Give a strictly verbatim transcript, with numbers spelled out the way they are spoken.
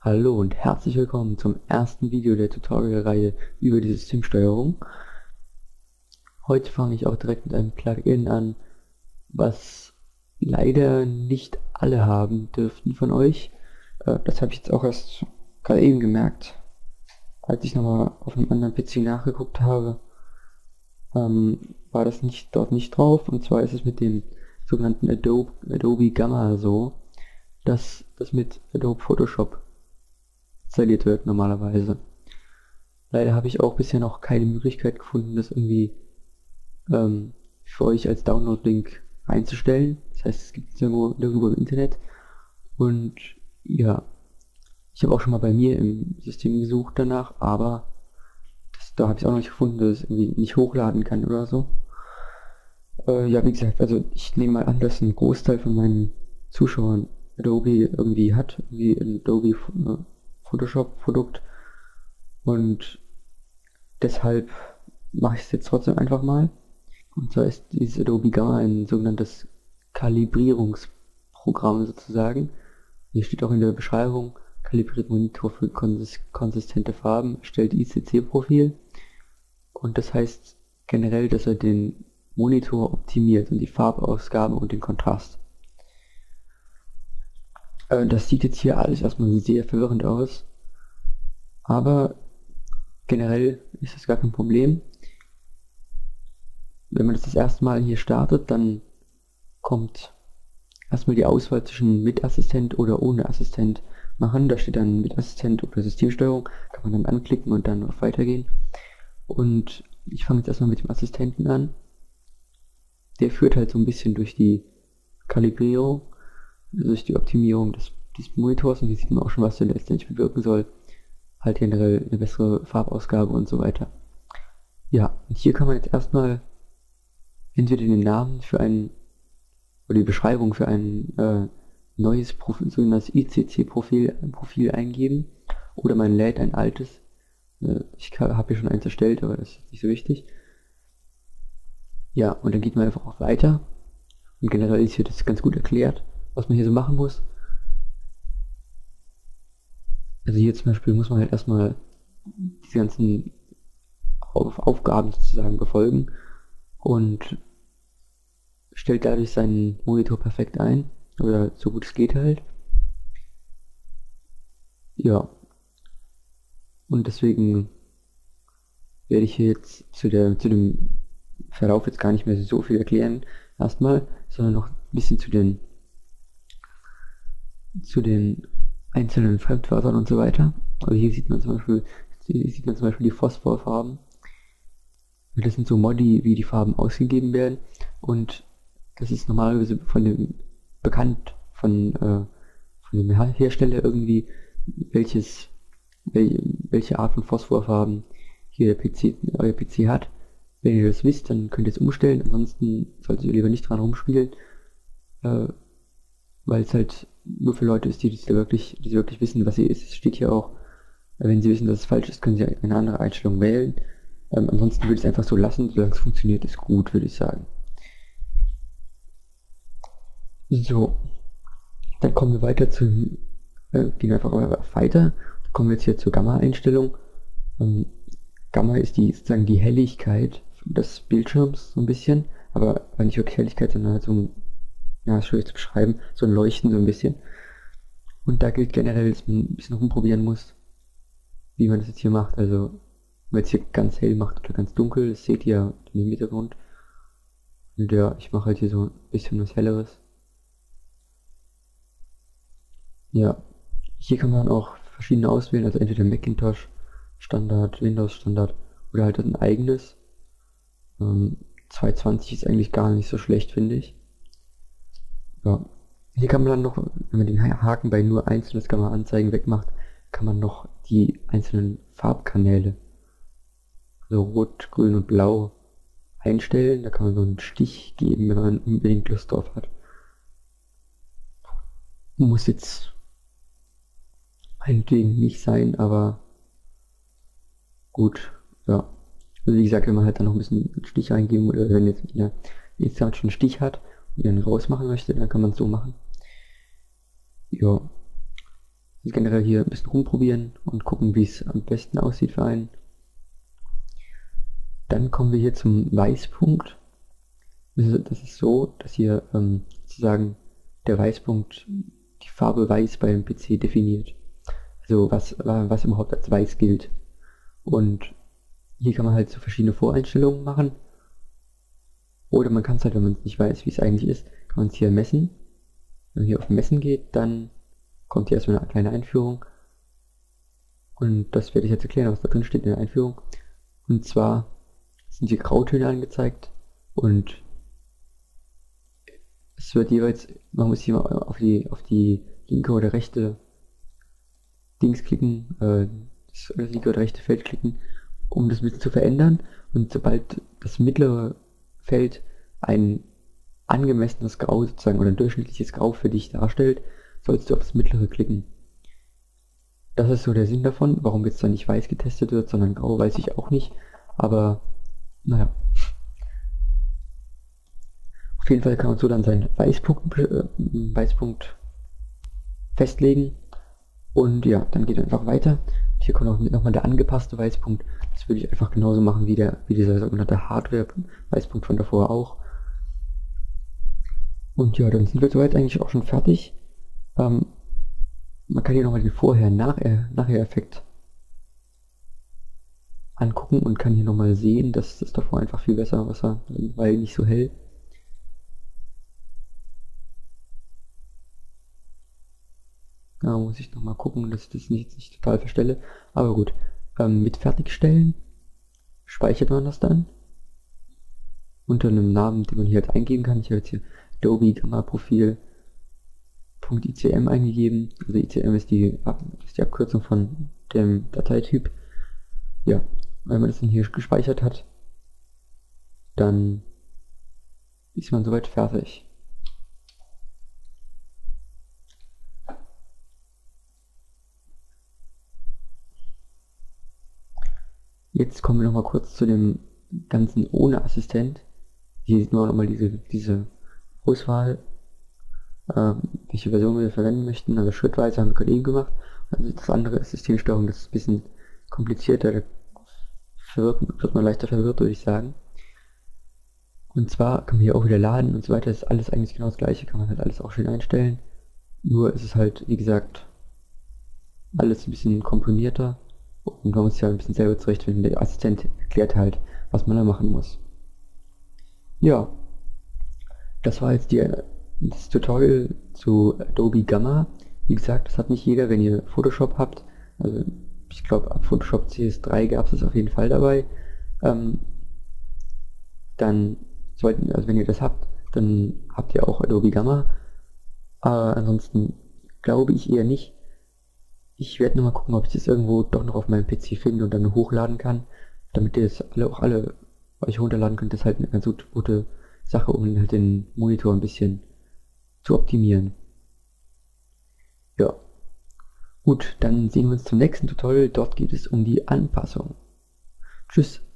Hallo und herzlich willkommen zum ersten Video der Tutorial-Reihe über die Systemsteuerung. Heute fange ich auch direkt mit einem Plugin an, was leider nicht alle haben dürften von euch. Äh, das habe ich jetzt auch erst gerade eben gemerkt, als ich nochmal auf einem anderen P C nachgeguckt habe. Ähm, war das nicht dort nicht drauf, und zwar ist es mit dem sogenannten Adobe, Adobe Gamma so, dass das mit Adobe Photoshop installiert wird normalerweise. Leider habe ich auch bisher noch keine Möglichkeit gefunden, das irgendwie ähm, für euch als Download-Link einzustellen. Das heißt, es gibt es irgendwo, nirgendwo im Internet. Und ja, ich habe auch schon mal bei mir im System gesucht danach, aber das, da habe ich auch noch nicht gefunden, dass es irgendwie nicht hochladen kann oder so. Äh, ja, wie gesagt, also ich nehme mal an, dass ein Großteil von meinen Zuschauern Adobe irgendwie hat, wie ein Adobe äh, Photoshop-Produkt. Und deshalb mache ich es jetzt trotzdem einfach mal. Und zwar ist dieses Adobe Gamma ein sogenanntes Kalibrierungsprogramm sozusagen. Hier steht auch in der Beschreibung: kalibriert Monitor für konsis konsistente Farben, erstellt I C C-Profil. Und das heißt generell, dass er den Monitor optimiert und die Farbausgabe und den Kontrast. Äh, das sieht jetzt hier alles erstmal sehr verwirrend aus, aber generell ist das gar kein Problem. Wenn man das das erste Mal hier startet, dann kommt erstmal die Auswahl zwischen mit Assistent oder ohne Assistent machen. Da steht dann mit Assistent oder Systemsteuerung, kann man dann anklicken und dann auf Weitergehen. Und ich fange jetzt erstmal mit dem Assistenten an. Der führt halt so ein bisschen durch die Kalibrierung, durch die Optimierung des, des Monitors, und hier sieht man auch schon, was der letztendlich bewirken soll. Halt generell eine bessere Farbausgabe und so weiter. Ja, und hier kann man jetzt erstmal entweder den Namen für ein oder die Beschreibung für ein äh, neues Profil, sogenanntes I C C-Profil Profil eingeben, oder man lädt ein altes. Äh, ich habe hier schon eins erstellt, aber das ist nicht so wichtig. Ja, und dann geht man einfach auf Weiter. Und generell ist hier das ganz gut erklärt, was man hier so machen muss. Also hier zum Beispiel muss man halt erstmal die ganzen auf Aufgaben sozusagen befolgen und stellt dadurch seinen Monitor perfekt ein, oder so gut es geht halt. Ja, und deswegen werde ich hier jetzt zu, der, zu dem Verlauf jetzt gar nicht mehr so viel erklären erstmal, sondern noch ein bisschen zu den zu den einzelnen Fremdwörtern und so weiter. Also hier sieht man zum Beispiel, hier sieht man zum Beispiel die Phosphorfarben. Das sind so Modi, wie die Farben ausgegeben werden, und das ist normalerweise von dem bekannt von, äh, von dem Hersteller irgendwie, welches wel, welche Art von Phosphorfarben hier der P C, euer P C hat. Wenn ihr das wisst, dann könnt ihr es umstellen, ansonsten solltet ihr lieber nicht dran rumspielen, äh, weil es halt nur für Leute ist, die das wirklich, die wirklich wissen, was sie ist. Es steht hier auch, wenn sie wissen, dass es falsch ist, können sie eine andere Einstellung wählen. Ähm, ansonsten würde ich es einfach so lassen, solange es funktioniert, ist gut, würde ich sagen. So, dann kommen wir weiter zu, äh, gehen wir einfach weiter. Dann kommen wir jetzt hier zur Gamma-Einstellung. Ähm, Gamma ist die, sozusagen die Helligkeit des Bildschirms so ein bisschen, aber nicht wirklich Helligkeit, sondern halt so ein, ja, ist schwierig zu beschreiben, so ein Leuchten so ein bisschen. Und da gilt generell, dass man ein bisschen rumprobieren muss, wie man das jetzt hier macht. Also, wenn man jetzt hier ganz hell macht oder ganz dunkel, das seht ihr ja im Hintergrund. Und ja, ich mache halt hier so ein bisschen was Helleres. Ja, hier kann man auch verschiedene auswählen, also entweder Macintosh Standard, Windows Standard oder halt ein eigenes. Ähm, zweihundertzwanzig ist eigentlich gar nicht so schlecht, finde ich. Ja, hier kann man dann noch, wenn man den Haken bei nur einzelnes kann man anzeigen wegmacht, kann man noch die einzelnen Farbkanäle, also rot, grün und blau, einstellen. Da kann man so einen Stich geben, wenn man unbedingt Lust drauf hat. Muss jetzt meinetwegen nicht sein, aber gut, ja. Also wie gesagt, wenn man halt dann noch ein bisschen einen Stich eingeben, oder wenn jetzt ja, jetzt halt schon einen Stich hat und dann rausmachen möchte, dann kann man es so machen. Ja. Also generell hier ein bisschen rumprobieren und gucken, wie es am besten aussieht für einen. Dann kommen wir hier zum Weißpunkt. Das ist so, dass hier ähm, sozusagen der Weißpunkt die Farbe Weiß beim P C definiert. Also was, was überhaupt als Weiß gilt. Und hier kann man halt so verschiedene Voreinstellungen machen. Oder man kann es halt, wenn man es nicht weiß, wie es eigentlich ist, kann man es hier messen. Wenn man hier auf Messen geht, dann kommt hier erstmal eine kleine Einführung. Und das werde ich jetzt erklären, was da drin steht in der Einführung. Und zwar sind hier Grautöne angezeigt und es wird jeweils, man muss hier mal auf die, auf die linke oder rechte Dings klicken, äh, das linke oder rechte Feld klicken, um das ein bisschen zu verändern. Und sobald das mittlere Feld ein angemessenes Grau sozusagen oder ein durchschnittliches Grau für dich darstellt, sollst du auf das mittlere klicken. Das ist so der Sinn davon. Warum jetzt da nicht weiß getestet wird, sondern grau, weiß ich auch nicht. Aber naja. Auf jeden Fall kann man so dann seinen Weißpunkt, äh, Weißpunkt festlegen. Und ja, dann geht er einfach weiter. Hier kommt auch nochmal der angepasste Weißpunkt. Das würde ich einfach genauso machen wie, der, wie dieser sogenannte Hardware-Weißpunkt von davor auch. Und ja, dann sind wir soweit eigentlich auch schon fertig. Ähm, man kann hier nochmal den Vorher-Nachher-Effekt angucken und kann hier nochmal sehen, dass das davor einfach viel besser war, weil nicht so hell. Da muss ich nochmal gucken, dass ich das nicht, nicht total verstelle. Aber gut, ähm, mit Fertigstellen speichert man das dann unter einem Namen, den man hier halt eingeben kann. Ich habe jetzt hier Adobe Gamma Profil .icm eingegeben. Also I C M ist die, ist die Abkürzung von dem Dateityp. Ja, wenn man das dann hier gespeichert hat, dann ist man soweit fertig. Jetzt kommen wir noch mal kurz zu dem Ganzen ohne Assistent. Hier sieht man auch nochmal diese, diese Auswahl, äh, welche Version wir verwenden möchten. Also schrittweise haben wir gerade eben gemacht. Also das andere ist Systemsteuerung, das ist ein bisschen komplizierter, da verwirrt, wird man leichter verwirrt, würde ich sagen. Und zwar kann man hier auch wieder laden und so weiter. Das ist alles eigentlich genau das gleiche, kann man halt alles auch schön einstellen. Nur ist es halt, wie gesagt, alles ein bisschen komprimierter. Und man muss ja ein bisschen selber zurechtfinden. Der Assistent erklärt halt, was man da machen muss. Ja, das war jetzt die, das Tutorial zu Adobe Gamma. Wie gesagt, das hat nicht jeder, wenn ihr Photoshop habt. Also ich glaube, ab Photoshop C S drei gab es das auf jeden Fall dabei. Ähm, dann sollten, also wenn ihr das habt, dann habt ihr auch Adobe Gamma. Aber ansonsten glaube ich eher nicht. Ich werde nochmal gucken, ob ich das irgendwo doch noch auf meinem P C finde und dann hochladen kann, damit ihr es alle auch alle euch runterladen könnt. Das ist halt eine ganz gute Sache, um halt den Monitor ein bisschen zu optimieren. Ja. Gut, dann sehen wir uns zum nächsten Tutorial. Dort geht es um die Anpassung. Tschüss.